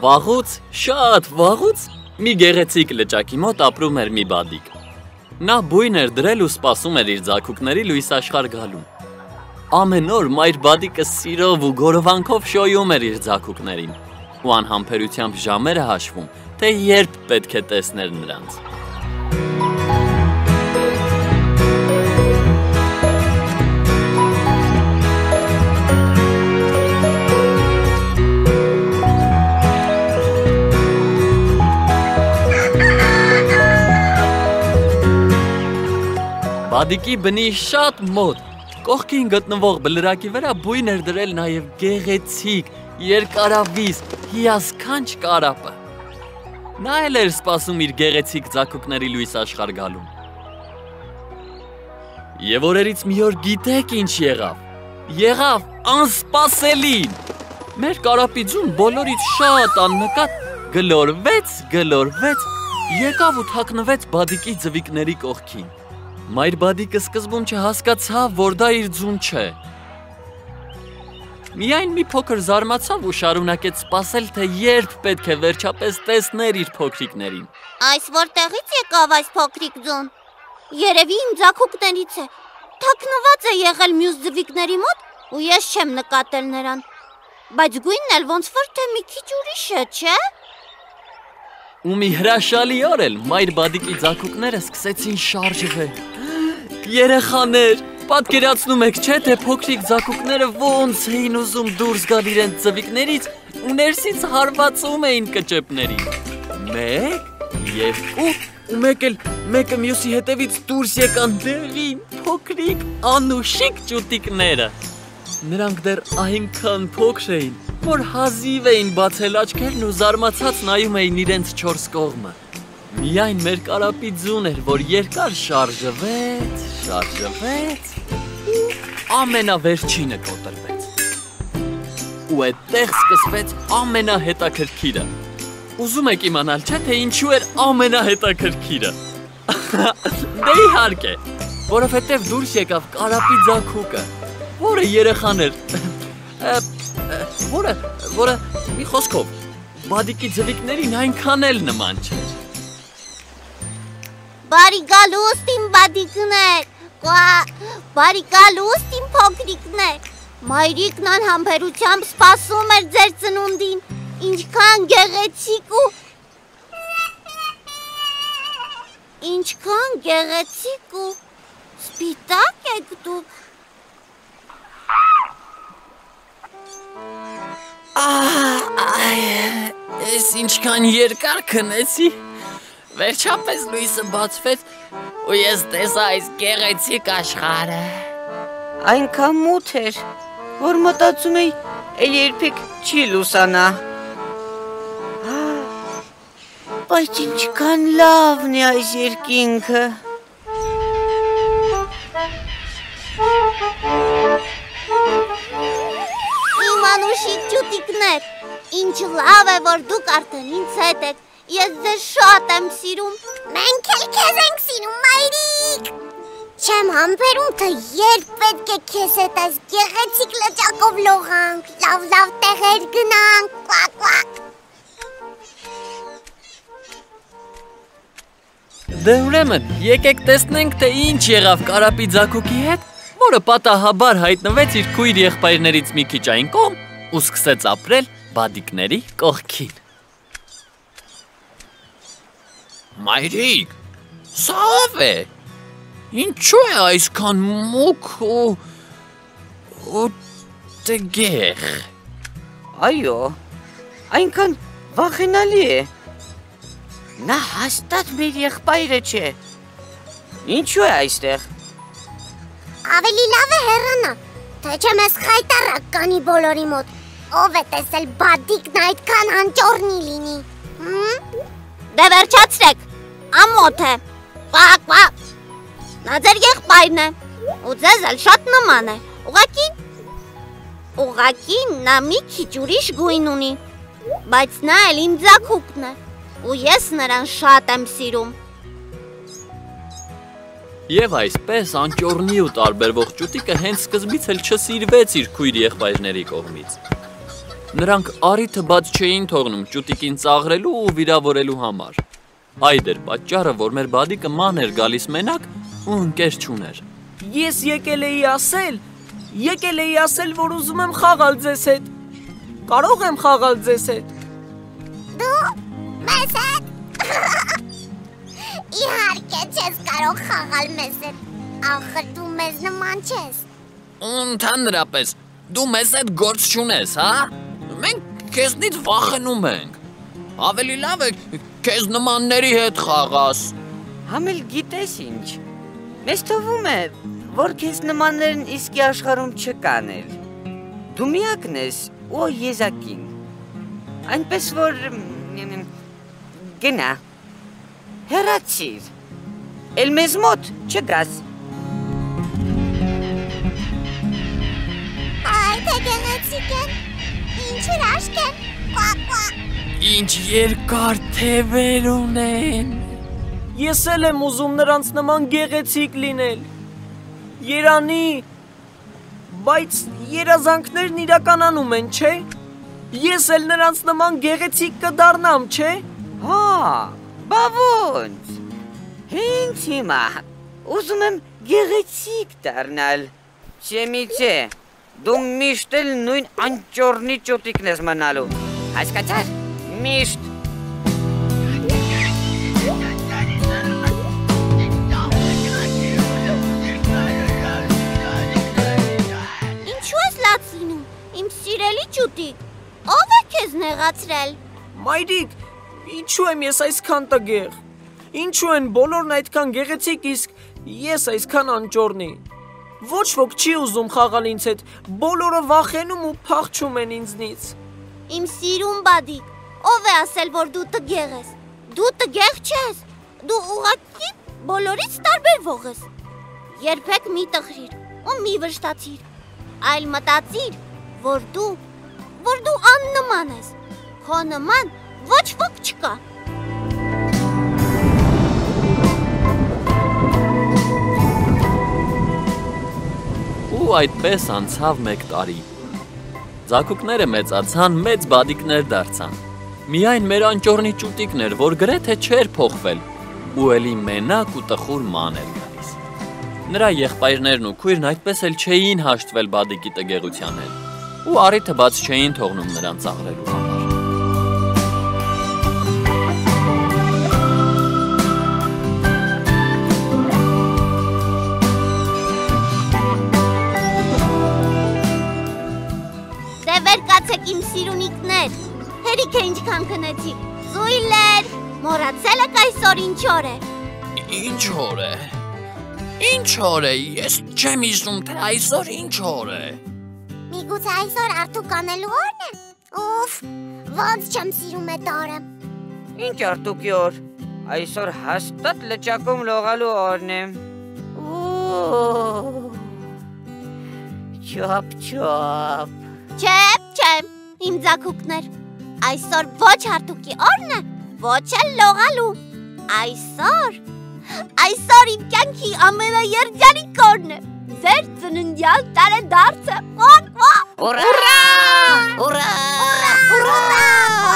Վաղուց, շատ վաղուց մի գեղեցիկ լճակի մոտ ապրում էր մի բադիկ։ Նա բույն էր դրել ու սպասում էր իր ձագուկների լույս աշխարհ գալուն։ Ամեն օր մայր բադիկը սիրով ու գորովանքով շոյում էր իր ձագուկներին ու անհամբերությամբ ժամերը հաշվում, թե երբ պետք է տեսներ նրանց։ Բադիկի բնի շատ մոտ, կողքին գտնվող բլրակի վրա բույն էր դրել նաև գեղեցիկ, երկարավիզ, հիասքանչ կարապը։ Նա էլ էր սպասում իր գեղեցիկ ձագուկների լույս աշխարհ գալուն։ Եվ օրերից մի օր գիտեք ինչ եղավ։ Եղավ անսպասելին։ Մեր կարապի ձուն բոլորից շատ աննկատ գլորվեց, եկավ ու թաքնվեց բադիկի ձվիկների կողքին։ Մայր բադիկը սկզբում չհասկացավ, որ դա իր ձուն չէ։ Միայն մի փոքր զարմացավ ու շարունակեց սպասել, թե երբ պետք է վերջապես տեսներ իր փոքրիկներին։ Այս որտեղից եկավ այս փոքրիկ ձուն։ Երևի իմ ձագուկներից է։ Թաքնված է եղել մյուս ձվիկների մոտ ու ես չեմ նկատել նրան։ Բայց գույնն էլ ոնց որ թե մի քիչ ուրիշ է, չէ՞։ Ու մի հրաշալի օր էլ մայր բադիկի ձագուկները սկսեցին շարժվել։ Երեխաներ, պատկերացնում եք, չէ՞, թե փոքրիկ ձագուկները ոնց էին ուզում դուրս գալ իրենց ձվիկներից ու ներսից հարվածում էին կճեպներին։ Մեկ, երկու, ու մեկը մյուսի հետևից դուրս եկան դեղին, փոքրիկ, անուշիկ ճուտիկները։ Նրանք դեռ այնքան փոքր էին, որ հազիվ էին բացել աչքերն ու զարմացած նայում էին իրենց չորս կողմը։ Միայն մեր կարապի ձուն էր, որ երկար շարժվեց ու ամենավերջինը կոտրվեց։ Ու այդտեղ սկսվեց ամենահետաքրքիրը։ Ուզում եք իմանալ, չէ՞, թե ինչու էր ամենահետաքրքիրը։ Դե իհարկե, որովհետև դուրս եկավ կարապի ձագուկը, որը երեխաներ, որը մի խոսքով, բադիկի ձվիկներին այնքան էլ նման չէր։ Բարի գալուստ իմ բադիկներ, բարի գալուստ իմ փոքրիկներ, մայրիկն անհամբերությամբ սպասում էր ձեր ծնունդին, ինչքան գեղեցիկ ու սպիտակ եք դուք։ Ես ինչքան երկար քնեցի, վերջապես լույսը բացվեց ու ես տեսա այս գեղեցիկ աշխարհը։ Այնքան մութ էր, որ մտածում էի, էլ երբեք չի լուսանա։ Բայց ինչքան լավն է այս երկինքը։ Իմ անուշիկ ճուտիկներ, ինչ լավ է, որ դուք արդեն ինձ հետ եք, ես ձեզ շատ եմ սիրում։ Մենք էլ քեզ ենք սիրում, մայրիկ։ Չեմ համբերում, թե երբ պետք է քեզ հետ այս գեղեցիկ լճակով լողանք, լավ տեղեր գնանք, կվակ։ Դե ուրեմն, եկեք տեսնենք, թե ինչ եղավ կարապի ձագուկի հետ, որը պատահաբար հայտնվեց իր քույր եղբայրներից մի քիչ այն կողմ ու սկսեց ապրել բադիկների կողքին։ Մայրիկ, սա ով է։ Ինչու է այսքան մուգ ու տգեղ։ Այո, այնքան վախենալի է։ Նա հաստատ մեր եղբայրը չէ։ Ինչու է այստեղ։ Ավելի լավ է հեռանա, թե չէ մեզ խայտառակ կանի բոլորի մոտ։ Ով է տեսել բադիկն այդքան անճոռնի լինի։ Դե վերջացրեք, ամոթ է, կվակ։ Նա ձեր եղբայրն է, ու ձեզ էլ շատ նման է, ուղղակի նա մի քիչ ուրիշ գույն ունի, բայց նա էլ իմ ձագուկն է, ու ես նրան շատ եմ սիրում։ Եվ այսպես անճոռնի ու տարբերվող ճուտիկը հենց սկզբից էլ չսիրվեց իր քույր եղբայրների կողմից։ Նրանք առիթը բաց չէին թողնում ճուտիկին ծաղրելու ու վիրավորելու համար։ Այդ էր պատճառը, որ մեր բադիկը ման էր գալիս մենակ ու ընկեր չուներ։ Ես եկել էի ասել, որ ուզում եմ խաղալ ձեզ հետ։ Կարող եմ խաղալ ձեզ հետ։ Դու մեզ հետ։ Իհարկե չես կարող խաղալ մեզ հետ։ Ախր դու մեզ նման չես։ Ընդհանրապես, դու մեզ հետ գործ չունես, հա? Մենք քեզնից վախենում ենք։ Ավելի լավ է քեզ նմանների հետ խաղաս։ Համել գիտես ինչ։ Մեզ թվում է, որ քեզ նմաններն իսկի աշխարհում չկան էլ։ Դու միակն ես ու եզակին։ Այնպես որ գնա։ Հեռացիր։ Էլ մեզ մոտ չգաս։ Այ թե գեղեցիկ են, ինչ հրաշք են, կուա։ Ինչ երկար թևեր ունեն։ Ես էլ եմ ուզում նրանց նման գեղեցիկ լինել։ Երանի, բայց երազանքներն իրականանում են, չէ՞։ Ես էլ նրանց նման գեղեցիկ կդառնամ, չէ՞։ Հա, բա ոնց։ Հենց հիմա ուզում եմ գեղեցիկ դառնալ։ Չէ, դու միշտ էլ նույն անճոռնի ճուտիկն ես մնալու։ Հասկացա՞ր։ Միշտ։ Ինչու ես լաց լինում, իմ սիրելի ճուտիկ, ով է քեզ նեղացրել։ Մայրիկ, ինչու եմ ես այսքան տգեղ։ Ինչու են բոլորն այդքան գեղեցիկ, իսկ ես այսքան անճոռնի։ Ոչ ոք չի ուզում խաղալ ինձ հետ, բոլորը վախենում ու փախչում են ինձնից։ Իմ սիրուն բադիկ, ով է ասել, որ դու տգեղ ես։ Դու տգեղ չես, դու ուղղակի բոլորից տարբերվող ես։ Երբեք մի տխրիր ու մի վշտացիր, այլ մտածիր, որ դու աննման ես։ Քո նման ոչ ոք չկա։ Ու այդպես անցավ 1 տարի։ Ձագուկները մեծացան, մեծ բադիկներ դարձան։ Միայն մեր անճոռնի ճուտիկն էր, որ գրեթե չէր փոխվել, ու էլի մենակ ու տխուր ման էր գալիս։ Նրա եղբայրներն ու քույրն այդպես էլ չէին հաշտվել բադիկի տգեղության հետ, ու առիթը բաց չէին թողնում նրան ծաղրելու համար։ Իմ սիրունիկներ, հերիք է ինչքան քնեցիք, զույլեր, մոռացել եք այսօր ինչ օր է։ Ինչ օր է։ Ինչ օր է, ես չեմ հիշում, թե այսօր ինչ օր է։ Միգուցե այսօր արդուկ անելու օրն է։ Ուֆ, ոնց չեմ սիրում այդ օրը։ Ինչ արդուկի օր։ Այսօր հաստատ լճակում լողալու օրն է։ Չոպ։ Չեմ, իմ ձագուկներ, այսօր ոչ արդուկի օրն է, ոչ էլ լողալու, այսօր իմ կյանքի ամենաերջանիկ օրն է, ձեր ծննդյան տարեդարձը, Ուրա!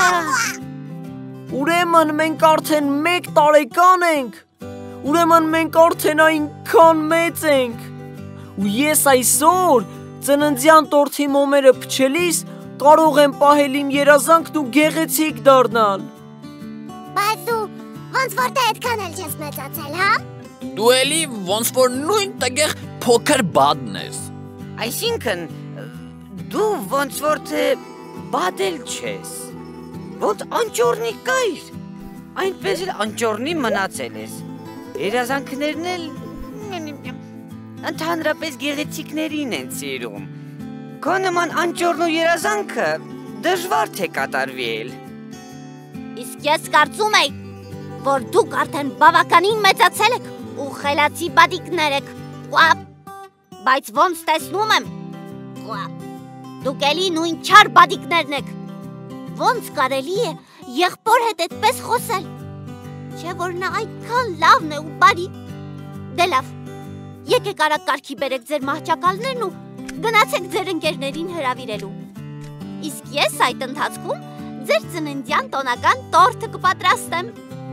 Ուրեմն մենք արդեն 1 տարեկան ենք, ուրեմն մենք արդեն այնքան մեծ ենք, ու ես այսօր ծննդյան տորթի մոմերը փչելիս կարող եմ պահել իմ երազանքն ու գեղեցիկ դառնալ։ Բայց դու ոնց որ դե այդքան էլ չես մեծացել, հա? Դու էլի ոնց որ նույն տգեղ փոքր բադն ես։ Այսինքն դու ոնց որ թե բադել չես, ոնց անճոռնի կայր, այնպես էլ անճոռնի մնացել ես, երազանքներն էլ ընդհանրապես գեղեցիկներին են սիրում, քո նման անճոռնու երազանքը դժվար թե կատարվի էլ։ Իսկ ես կարծում եի, որ դուք արդեն բավականին մեծացել եք ու խելացի բադիկներ եք, բայց ոնց տեսնում եմ, դուք էլի նույն չար բադիկներն եք, ոնց կարելի է եղբոր հետ այդպես խոսել, չէ որ նա այդքան լավն է ու բարի, դե լավ, եկեք արագ կարգի բերեք ձեր մահճակալներն ու գնացեք ձեր ընկերներին հրավիրելու, Իսկ ես այդ ընթացքում ձեր ծննդյան տոնական տորթը կպատրաստեմ։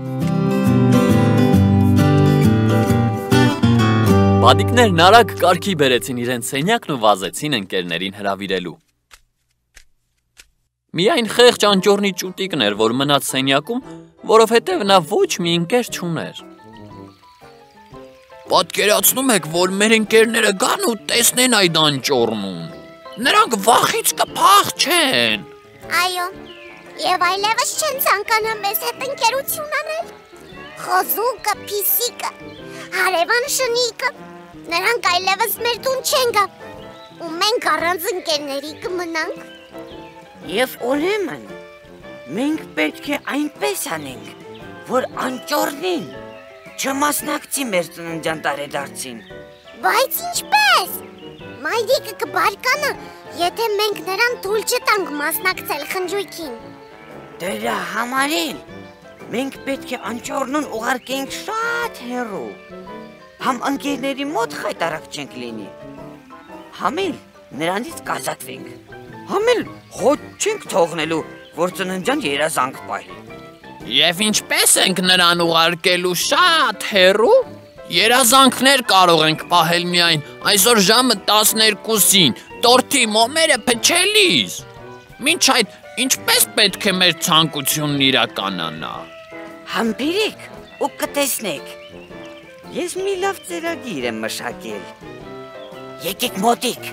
Բադիկներն արագ կարգի բերեցին իրենց սենյակն ու վազեցին ընկերներին հրավիրելու։ Միայն խեղճ անճոռնի ճուտիկն էր, որ մնաց սենյակում, որովհետև նա ոչ մի ընկեր չուներ։ Պատկերացնում եք, որ մեր ընկերները գան ու տեսնեն այդ անճոռնուն։ Նրանք վախից կփախչեն։ Այո, եւ այլևս չեն ցանկանա մեզ հետ ընկերություն անել։ Խոզուկը, փիսիկը, հարևան շնիկը, նրանք այլևս մեր տուն չեն գա, ու մենք առանց ընկերների կմնանք։ Եվ ուրեմն, մենք պետք է այնպես անենք, որ անճոռնին չմասնակցի մեր ծննդյան տարեդարձին։ Բայց ինչպես։ Մայրիկը կբարկանա, եթե մենք նրան թույլ չտանք մասնակցել խնջույքին։ Դրա համար էլ մենք պետք է անճոռնուն ուղարկենք շատ հեռու։ Համ ընկերների մոտ խայտարակ չենք լինի, համ էլ նրանից կազատվենք, համ էլ հոտ չենք թողնելու, որ ծննդյան երազանք պահի։ Եվ ինչպես ենք նրան ուղարկելու շատ հեռու, երազանքներ կարող ենք պահել միայն այսօր ժամը 12-ին, տորթի մոմերը փչելիս։ Մինչ այդ ինչպես պետք է մեր ցանկությունն իրականանա։ Համբերեք ու կտեսնեք։ Ես մի լավ ծրագիր եմ մշակել։ Եկեք մոտիկ։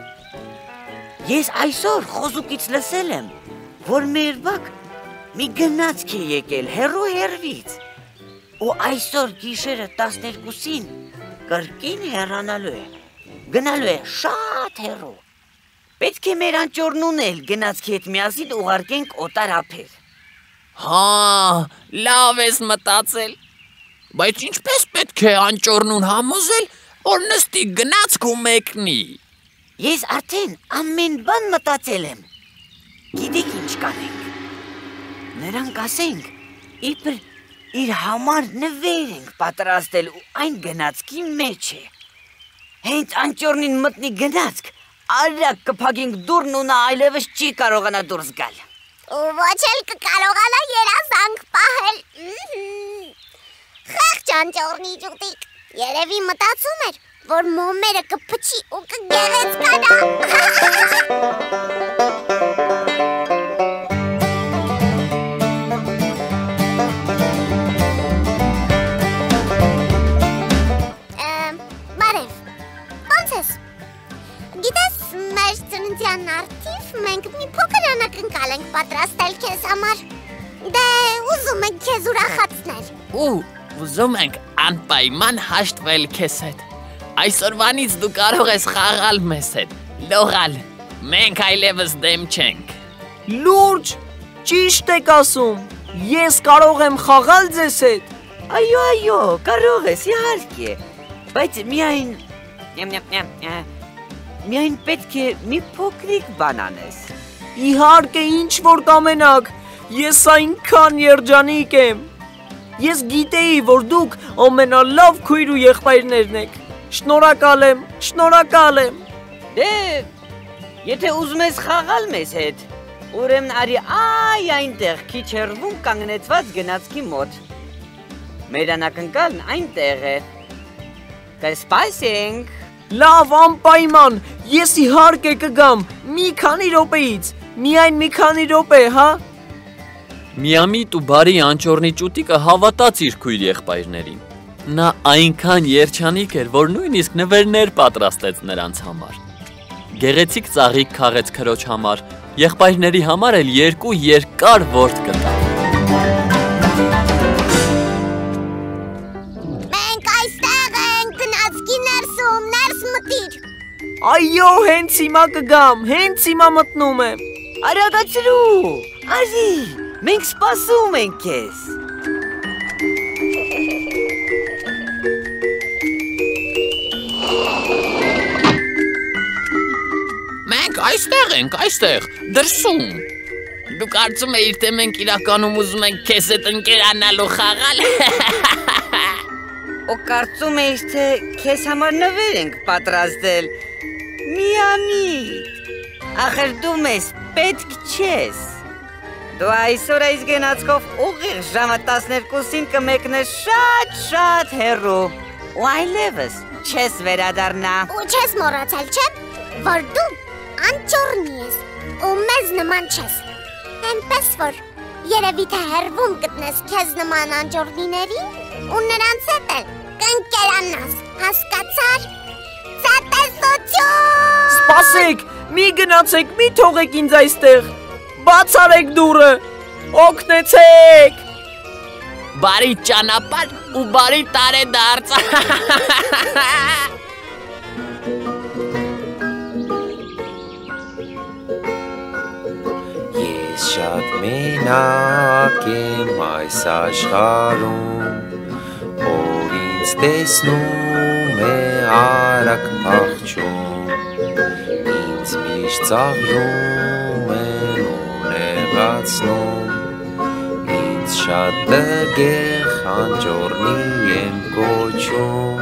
Ես այսօր խոզուկից լսել եմ, որ մեր բակ մի գնացք է եկել հեռու հեռվից, ու այսօր գիշերը 12-ին կրկին հեռանալու է, գնալու է շատ հեռու։ Պետք է մեր անճոռնուն էլ գնացքի հետ միասին ուղարկենք օտար ափեր։ Հա, լավ ես մտածել, բայց ինչպես պետք է անճոռնուն համոզել, որ նստի գնացք ու մեկնի։ Ես արդեն ամեն բան մտածել եմ։ Գիտեք ինչ կանենք։ Նրանք ասենք, իբր իր համար նվեր ենք պատրաստել ու այն գնացքի մեջ է։ Հենց անճոռնին մտնի գնացք, արագ կփակենք դուռն ու նա այլևս չի կարողանա դուրս գալ։ Ու ոչ էլ կկարողանա երազանք պահել։ Խեղճ անճոռնի ճուտիկ, երևի մտածում էր, որ մոմերը կփչի ու կգեղեցկանա։ Բարև, ո՞նց ես։ Գիտես, մեր ծննդյան առթիվ մենք մի փոքր անակնկալ ենք պատրաստել քեզ համար։ Դե ուզում ենք քեզ ուրախացնել։ Ու ուզում ենք անպայման հաշտվել քեզ հետ։ Այսօրվանից դու կարող ես խաղալ մեզ հետ, լողալ, մենք այլևս դեմ չենք։ Լուրջ, ճիշտ եք ասում, ես կարող եմ խաղալ ձեզ հետ։ Այո, կարող ես, իհարկե, բայց միայն պետք է մի փոքրիկ բան անես։ Իհարկե, ինչ որ կամենաք, ես այնքան երջանիկ եմ։ Ես գիտեի, որ դուք ամենալավ քույր ու եղբայրներն եք։ Շնորհակալ եմ։ Դե, եթե ուզում ես խաղալ մեզ հետ, ուրեմն արի այնտեղ քիչ հեռվում կանգնեցված գնացքի մոտ։ Մեր անակնկալն այնտեղ է։ Կսպասենք։ Լավ, անպայման, ես իհարկե կգամ, մի քանի րոպեից, միայն մի քանի րոպե, հա։ Միամիտ ու բարի անճոռնի ճուտիկը հավատաց իր քույր եղբայրներին։ Նա այնքան երջանիկ էր, որ նույնիսկ նվերներ պատրաստեց նրանց համար։ Գեղեցիկ ծաղիկ քաղեց քրոջ համար, եղբայրների համար էլ 2 երկար ворդ կտավ։ Մենք այստեղ ենք, գնացքի ներսում, ներս մտիր։ Այո, հենց հիմա կգամ, հենց հիմա մտնում եմ։ Արագացրու, արի, մենք սպասում ենք քեզ։ Մենք այստեղ ենք, դրսում։ Դու կարծում էիր, թե մենք իրականում ուզում ենք քեզ հետ ընկերանալ ու խաղալ։ Ու կարծում էիր, թե քեզ համար նվեր ենք պատրաստել։ Միամիտ, ախր դու մեզ պետք չես։ Դու այսօր այս գնացքով ուղիղ ժամը 12-ին կմեկնես շատ հեռու։ Ու այլևս չես վերադառնա։ Ու չես մոռացել, չէ՞, որ դու անճոռնի ես ու մեզ նման չես։ Այնպես որ երևի թե հեռվում գտնես քեզ նման անճոռնիներին ու նրանց հետ էլ կընկերանաս, հասկացար։ Ցտեսություն։ Սպասեք, մի գնացեք, մի թողեք ինձ այստեղ։ Բացարեք դուռը։ Օգնեցեք։ Բարի ճանապարհ ու բարի տարեդարձ։ Ես շատ մենակ եմ այս աշխարհում, ով ինձ տեսնում է արագ փախչում, ինձ միշտ ծաղրում են ու նեղացնում, ինձ շատ տգեղ անճոռնի եմ կոչում։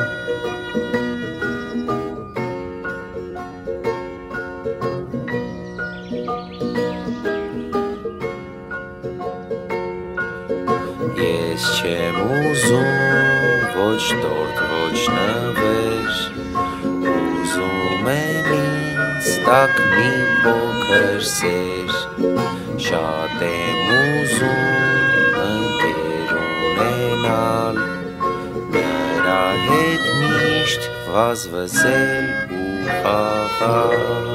Ես չեմ ուզում ոչ տորտ, ոչ նվեր, ուզում եմ ինձ տակ մի փոքր սեր, շատ եմ ուզում ընկեր ունենալ, նրա հետ միշտ վազվզել ու խաղալ։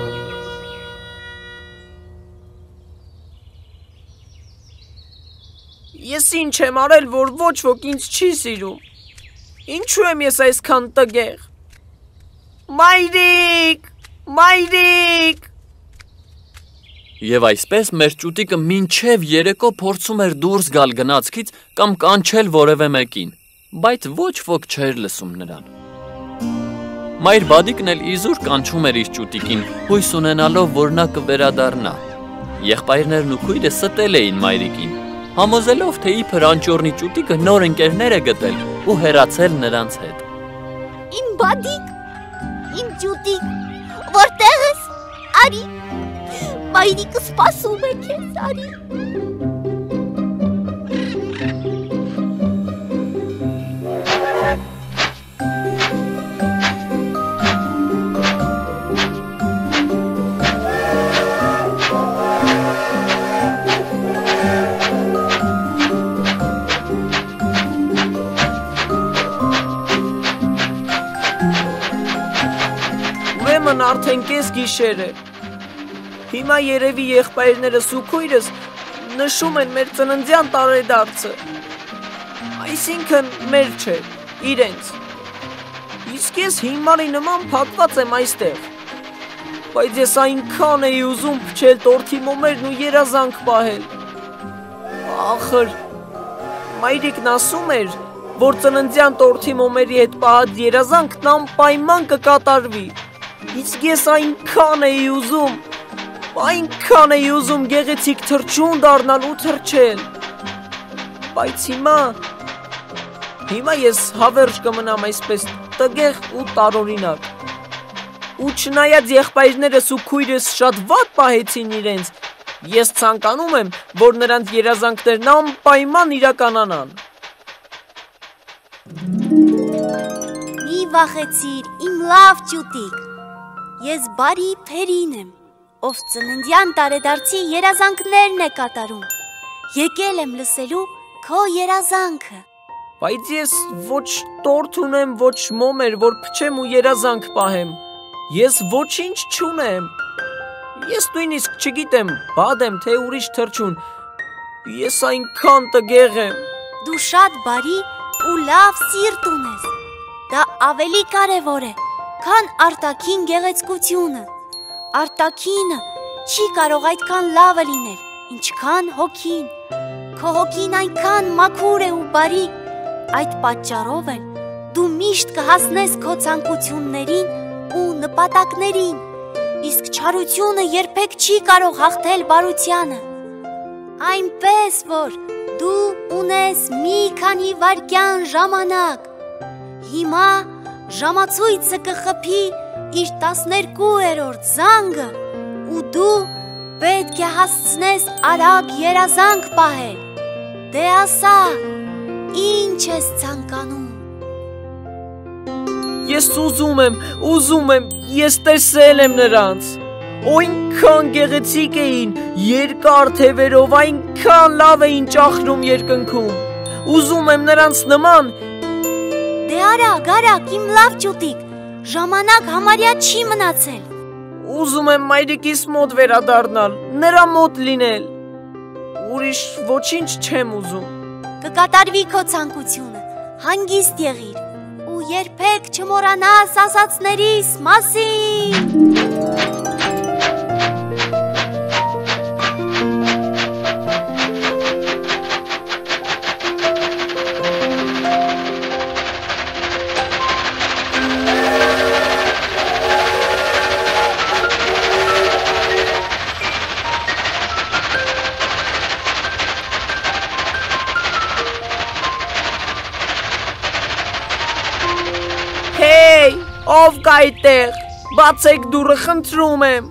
Ես ինչ եմ արել, որ ոչ ոք ինձ չի սիրում։ Ինչու եմ ես այսքան տգեղ։ Մայրիկ, մայրիկ։ Եվ այսպես մեր ճուտիկը մինչև երեկո փորձում էր դուրս գալ գնացքից կամ կանչել որևէ մեկին, բայց ոչ ոք չէր լսում նրան։ Մայր Բադիկն էլ իզուր կանչում էր իր ճուտիկին, հույս ունենալով, որ նա կվերադառնա։ Եղբայրներն ու քույրը ստել էին մայրիկին, համոզելով, թե իբր անճոռնի ճուտիկը նոր ընկերներ է գտել ու հեռացել նրանց հետ։ Իմ Բադիկ, իմ ճուտիկ, որտեղ ես, արի, մայրիկը սպասում է քեզ, արի։ Արդեն կես գիշեր է։ Հիմա երևի եղբայրներս ու քույրս նշում են մեր ծննդյան տարեդարձը։ Այսինքն մեր չէ, իրենց։ Իսկ ես հիմարի նման փակված եմ այստեղ։ Բայց ես այնքան էի ուզում փչել տորթի մոմերն ու երազանք պահել։ Ախր, մայրիկն ասում էր, որ ծննդյան տորթի մոմերի հետ պահած երազանքն անպայման կկատարվի։ Իսկ ես այնքան էի ուզում գեղեցիկ թռչուն դառնալ ու թռչել։ Բայց հիմա ես հավերժ կմնամ այսպես տգեղ ու տարօրինակ։ Ու չնայած եղբայրներս ու քույրս շատ վատ պահեցին իրենց, ես ցանկանում եմ, որ նրանց երազանքներն անպայման իրականանան։ Մի վախեցիր, իմ լավ ճուտիկ։ Ես բարի Փերին եմ, ով ծննդյան տարեդարձի երազանքներն է կատարում։ Եկել եմ լսելու քո երազանքը։ Բայց ես ոչ տորթ ունեմ, ոչ մոմեր, որ փչեմ ու երազանք պահեմ։ Ես ոչինչ չունեմ։ Ես նույնիսկ չգիտեմ, բադ եմ, թե ուրիշ թռչուն։ Ես այնքան տգեղ եմ։ Դու շատ բարի ու լավ սիրտ ունես։ Դա ավելի կարևոր է, քան արտաքին գեղեցկությունը։ Արտաքինը չի կարող այդքան լավը լինել, ինչքան հոգին։ Քո հոգին այնքան մաքուր է ու բարի, այդ պատճառով էլ դու միշտ կհասնես քո ցանկություններին ու նպատակներին, իսկ չարությունը երբեք չի կարող հաղթել բարությանը։ Այնպես որ դու ունես մի քանի վայրկյան ժամանակ։ Հիմա ժամացույցը կխփի իր 12-րդ զանգը ու դու պետք է հասցնես արագ երազանք պահել։ Դե ասա, ինչ ես ցանկանում։ Ես ուզում եմ, ես տեսել եմ նրանց։ Այնքան գեղեցիկ էին, երկար թևերով, այնքան լավ էին ճախրում երկնքում։ Ուզում եմ նրանց նման։ Դե արագ, իմ լավ ջուտիկ, ժամանակ համարյա չի մնացել։ Ուզում եմ մայրիկիս մոտ վերադառնալ, նրա մոտ լինել։ Ուրիշ ոչինչ չեմ ուզում։ Կկատարվի քո ցանկությունը, հանգիստ եղիր ու երբեք չմոռանաս ասածներիս մասին։ Ով կա այդտեղ, բացեք դուռը, խնդրում եմ։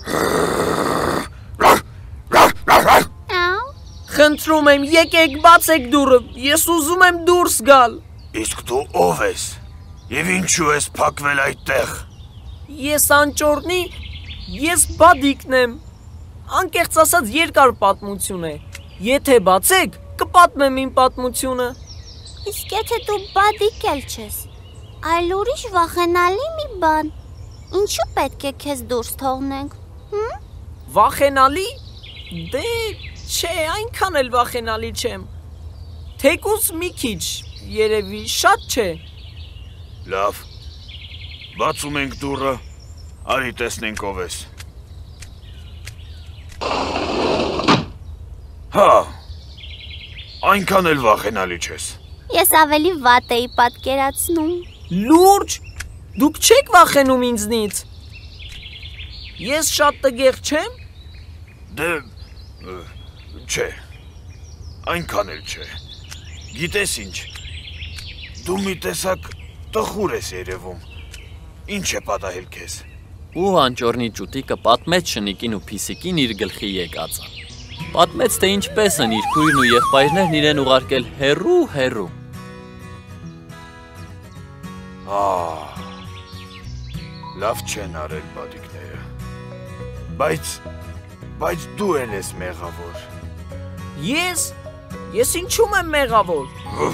Խնդրում եմ, եկեք բացեք դուռը, ես ուզում եմ դուրս գալ։ Իսկ դու ով ես, և ինչու ես փակվել այդտեղ։ Ես անճոռնի, ես բադիկն եմ։ Անկեղծ ասած երկար պատմություն է։ Եթե բացեք, կպատմեմ իմ պատմությունը։ Իսկ եթե դու բադիկ էլ չես, այլ ուրիշ վախենալի մի բան, ինչու պետք է քեզ դուրս թողնենք, Վախենալի, դե չէ, այնքան էլ վախենալի չեմ, թեկուզ մի քիչ, երևի, շատ չէ։ Լավ, բացում ենք դուռը, արի տեսնենք ով ես։ Հա, այնքան էլ վախենալի չես։ Ես ավելի վատ էի պատկերացնում։ Լուրջ, դուք չեք վախենում ինձնից։ Ես շատ տգեղ չեմ։ Դե, չէ, այնքան էլ չէ։ Գիտես ինչ, դու մի տեսակ տխուր ես երևում, ինչ է պատահել քեզ։ Ու անճոռնի ջուտիկը պատմեց շնիկին ու փիսիկին իր գլխի եկածը։ Պատմեց, թե ինչպես են իր քույրն ու եղբայրներն իրեն ուղարկել հեռու։ Լավ չեն արել բադիկները, բայց դու էլ ես մեղավոր։ Ես ինչում եմ մեղավոր։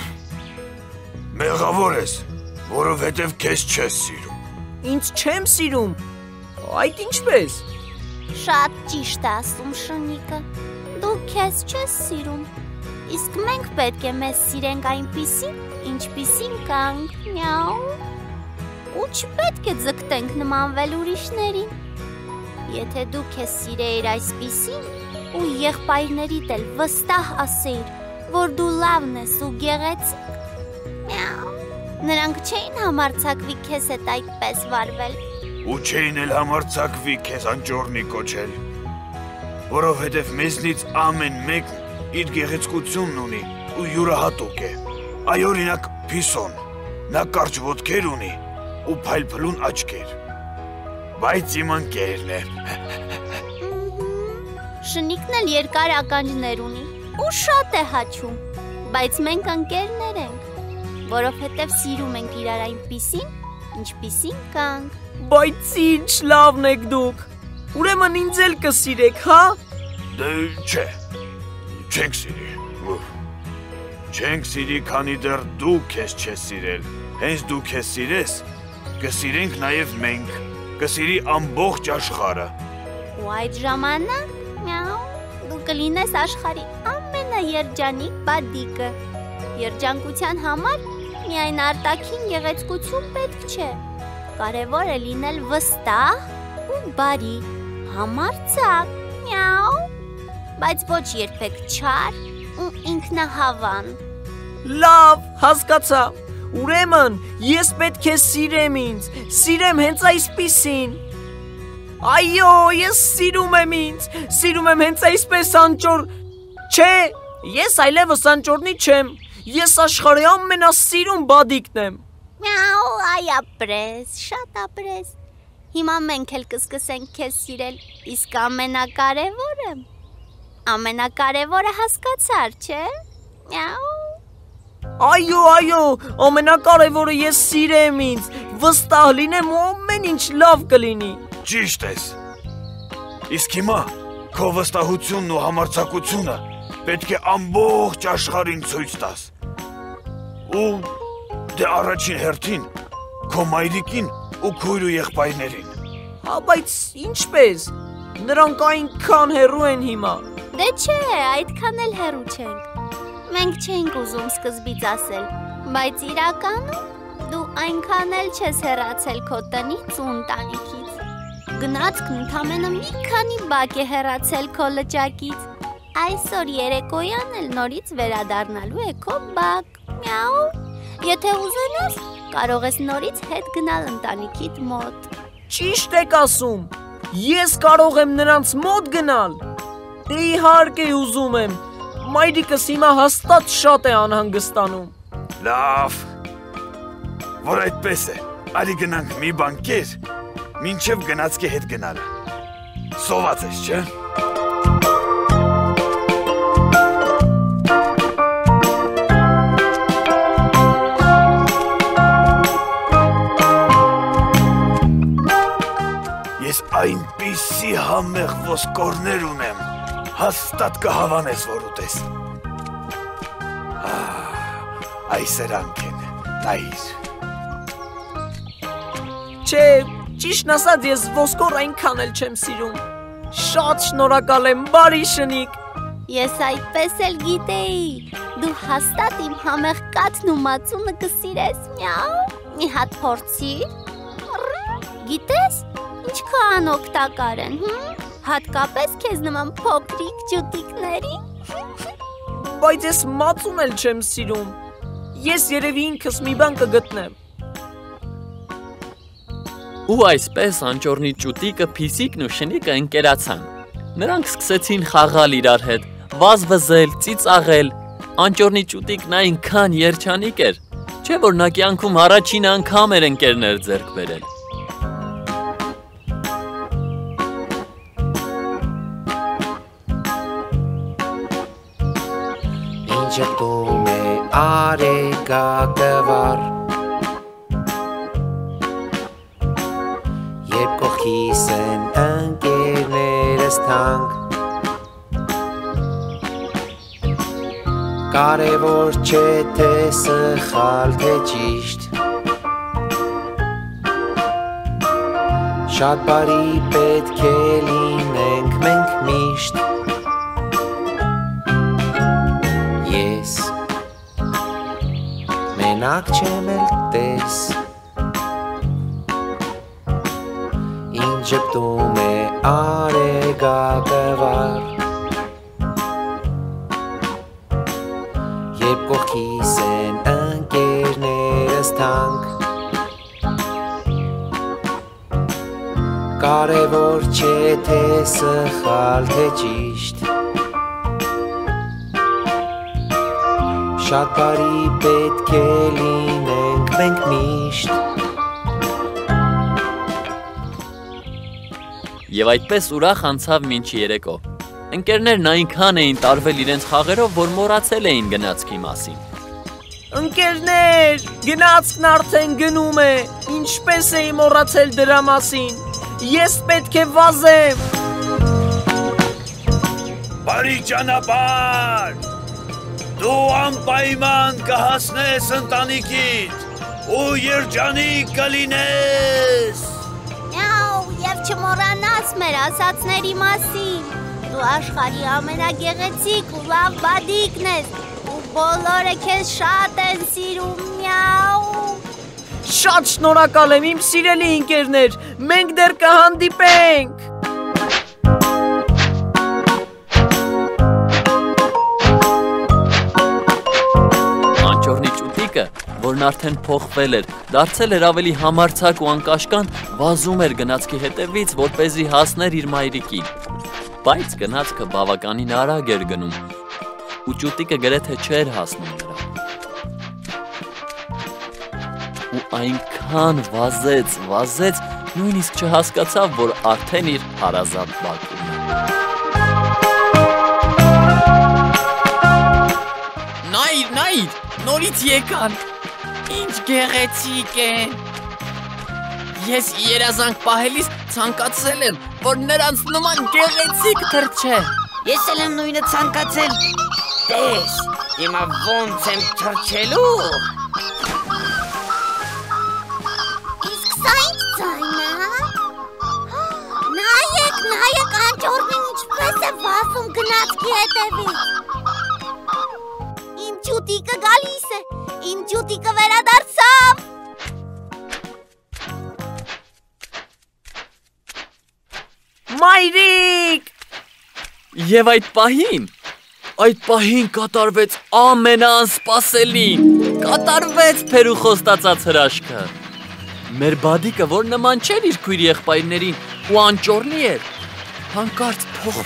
Մեղավոր ես, որովհետև քեզ չես սիրում։ Ինձ չեմ սիրում, այդ ինչպես։ Շատ ճիշտ է ասում շնիկը, դու քեզ չես սիրում, իսկ մենք պետք է մեզ սիրենք այնպիսին, ինչպիսին կանք, միաու, ու չպետք է ձգտենք նմանվել ուրիշներին։ Եթե դու քեզ սիրեիր այսպիսին ու եղբայրներիդ էլ վստահ ասեիր, որ դու լավն ես ու գեղեցիկ, միաու, նրանք չէին համարձակվի քեզ հետ այդպես վարվել։ Ու չէին էլ համարձակվի քեզ անճոռնի կոչել, որովհետև մեզնից ամեն մեկն իր գեղեցկությունն ունի ու յուրահատուկ է։ Այ օրինակ Փիսոն, նա կարճ ոտքեր ունի ու փայլփլուն աչքեր, բայց իմ ընկերն է։ Շնիկն էլ երկար ականջներ ունի ու շատ է հաչում, բայց մենք ընկերներ ենք, որովհետև սիրում ենք իրար այնպիսին, ինչպիսին կանք։ Բայց ինչ լավն եք դուք, ուրեմն ինձ էլ կսիրեք, հա։ Դե չէ, չենք սիրի, չենք սիրի, քանի դեռ դու քեզ չես սիրել, հենց դու քեզ սիրես, կսիրենք նաև մենք, կսիրի ամբողջ աշխարհը։ Ու այդ ժամանակ, միաու, դու կլինես աշխարհի ամենաերջանիկ բադիկը։ Երջանկության համար միայն արտաքին գեղեցկություն պետք չէ, կարևոր է լինել վստահ ու բարի, համարձակ, միաու, բայց ոչ երբեք չար ու ինքնահավան։ Լավ, հասկացա, ուրեմն ես պետք է սիրեմ ինձ, սիրեմ հենց այսպիսին։ Այո, ես սիրում եմ ինձ, սիրում եմ հենց այսպես անճոռ։ Չէ, ես այլևս անճոռնի չեմ, ես աշխարհի ամենասիրուն բադիկն եմ։ Միաու, այ ապրես, շատ ապրես։ Հիմա մենք էլ կսկսենք քեզ սիրել, իսկ ամենակարևորը… Ամենակարևորը հասկացար, չէ՞։ Միաու։ Այո, ամենակարևորը ես սիրեմ ինձ, վստահ լինեմ ու ամեն ինչ լավ կլինի։ Ճիշտ ես։ Իսկ հիմա քո վստահությունն ու համարձակությունը պետք է ամբողջ աշխարհին ցույց տաս։ Ու դե առաջին հերթին քո մայրիկին ու քույր ու եղբայրներին։ Բայց ինչպես։ Նրանք այնքան հեռու են հիմա։ Դե չէ, այդքան էլ հեռու չենք։ Մենք չէինք ուզում սկզբից ասել, բայց իրականում դու այնքան էլ չես հեռացել քո տնից ու ընտանիքից։ Գնացքն ընդամենը մի քանի բակ է հեռացել քո լճակից։ Այսօր երեկոյան էլ նորից վերադառնալու է քո բակ։ Միաու։ Եթե ուզենաս, կարող ես նորից հետ գնալ ընտանիքիդ մոտ։ Ճիշտ եք ասում։ Ես կարող եմ նրանց մոտ գնալ։ Դե իհարկե ուզում եմ։ Մայրիկս հիմա հաստատ շատ է անհանգստանում։ Լավ։ Որ այդպես է, արի գնանք մի բան կեր, մինչև գնացքի հետ գնալը։ Սոված ես, չէ՞։ Ես այնպիսի համեղ ոսկորներ ունեմ, հաստատ կհավանես, որ ուտես։ Այս սրանք են, նայիր։ Չէ, ճիշտն ասած ես ոսկոր այնքան էլ չեմ սիրում։ Շատ շնորհակալ եմ, բարի շնիկ։ Ես այդպես էլ գիտեի։ Դու հաստատ իմ համեղ կաթն ու մածունը կսիրես, միաու։ Մի հատ փորձիր։ Գիտես, ինչքան օգտակար են, հատկապես քեզ նման փոքրիկ ջուտիկների։ Բայց ես մածուն էլ չեմ սիրում։ Ես երևի ինքս մի բան կգտնեմ։ Ու այսպես անճոռնի ճուտիկը, Փիսիկն ու Շնիկը ընկերացան։ Նրանք սկսեցին խաղալ իրար հետ, վազվզել, ծիծաղել։ Անճոռնի ճուտիկն այնքան երջանիկ էր, չէ՞ որ նա կյանքում առաջին անգամ էր ընկերներ ձեռք բերել։ Ինջտում է արեգակվար, երբ կողքիս են ընկերներս թանկ, կարևոր չէ թե սխալ թե ճիշտ, շատ բարի պետք է լինենք մենք միշտ։ Ես մենակ չեմ էլ տես, ինձ ժպտում է արեգակվար, երբ կողքիս են ընկերներս թանկ, կարևոր չէ թե սխալ թե ճիշտ, շատ բարի պետք է լինենք մենք միշտ։ Եվ այդպես ուրախ անցավ մինչ երեկո։ Ընկերներն այնքան էին տարվել իրենց խաղերով, որ մոռացել էին գնացքի մասին։ Ընկերներ, գնացքն արդեն գնում է։ Ինչպես էի մոռացել դրա մասին։ Ես պետք է վազեմ։ Բարի ճանապարհ։ Դու անպայման կհասնես ընտանիքիդ ու երջանիկ կլինես։ Միաու, և չմոռանաս մեր ասածների մասին։ Դու աշխարհի ամենագեղեցիկ ու լավ բադիկն ես, ու բոլորը քեզ շատ են սիրում, միաու։ Շատ շնորհակալ եմ իմ սիրելի ընկերներ, մենք դեռ կհանդիպենք։ Անճոռնի ճուտիկը, որն արդեն փոխվել էր, դարձել էր ավելի համարձակ ու անկաշկան, վազում էր գնացքի հետևից, որպեսզի հասներ իր մայրիկին։ Բայց գնացքը բավականին արագ էր գնում, ու ճուտիկը գրեթե չէր հասնում նրան։ Ու այնքան վազեց, Նույնիսկ չհասկացավ, որ արդեն իր հարազատ բակում է։ Նայր, նորից եկան։ Ինչ գեղեցիկ են։ Ես երազանք պահելիս ցանկացել եմ, որ նրանց նման գեղեցիկ թռչե։ Ես էլ եմ նույնը ցանկացել։ Տես, հիմա ոնց եմ թռչելու։ Իսկ սա ինչ ձայն է, հա? Նայեք, անճոռնին ինչպես է վազում գնացքի հետևից։ Իմ ջուտիկը գալիս է, իմ ջուտիկը վերադարձավ։ Մայրիկ! Եվ այդ պահին կատարվեց ամենաանսպասելին, կատարվեց Փերու խոստացած հրաշքը։ Մեր բադիկը, որ նման չէր իր քույր եղբայրներին ու անճոռնի էր, հանկարծ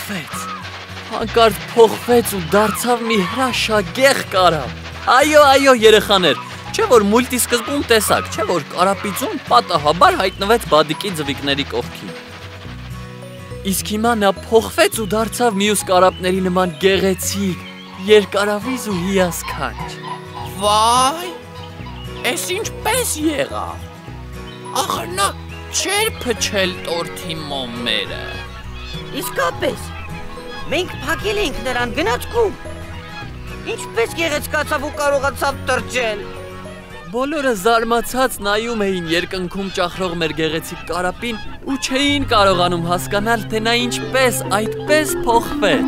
փոխվեց ու դարձավ մի հրաշագեղ կարապ։ Այո, երեխաներ, չէ որ մուլտի սկզբում տեսակ, չէ որ կարապիցում պատահաբար հայտնվեց բադիկի ձվիկների կողքին։ Իսկ հիմա նա փոխվեց ու դարձավ մյուս կարապների նման գեղեցիկ, երկարավիզ ու հիասքանչ։ Վայ, էս ինչպես եղավ։ Ախր նա չէր փչել տորթի մոմերը։ Իսկապես, մենք փակել ենք նրան գնացքում։ Ինչպես գեղեցկացավ ու կարողացավ թռչել։ Բոլորը զարմացած նայում էին երկնքում ճախրող մեր գեղեցիկ կարապին ու չէին կարողանում հասկանալ, թե նա ինչպես այդպես փոխվեց։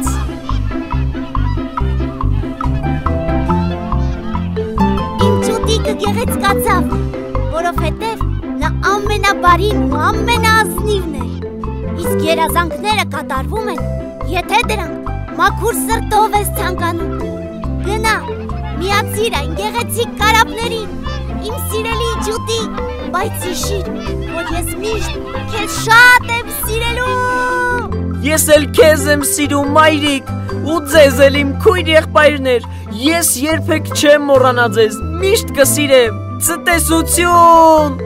Իմ ջուտիկը գեղեցկացավ, որովհետև նա ամենաբարին ու ամենաազնիվն է։ Իսկ երազանքները կատարվում են, եթե դրանք մաքուր սրտով ես ցանկանում։ Գնա, միացիր այն գեղեցիկ կարապներին, իմ սիրելի ջուտիկ, բայց հիշիր, որ ես միշտ քեզ շատ եմ սիրելու։ Ես էլ քեզ եմ սիրում, մայրիկ, ու ձեզ էլ իմ քույր եղբայրներ։ Ես երբեք չեմ մոռանա ձեզ, միշտ կսիրեմ։ Ցտեսություն։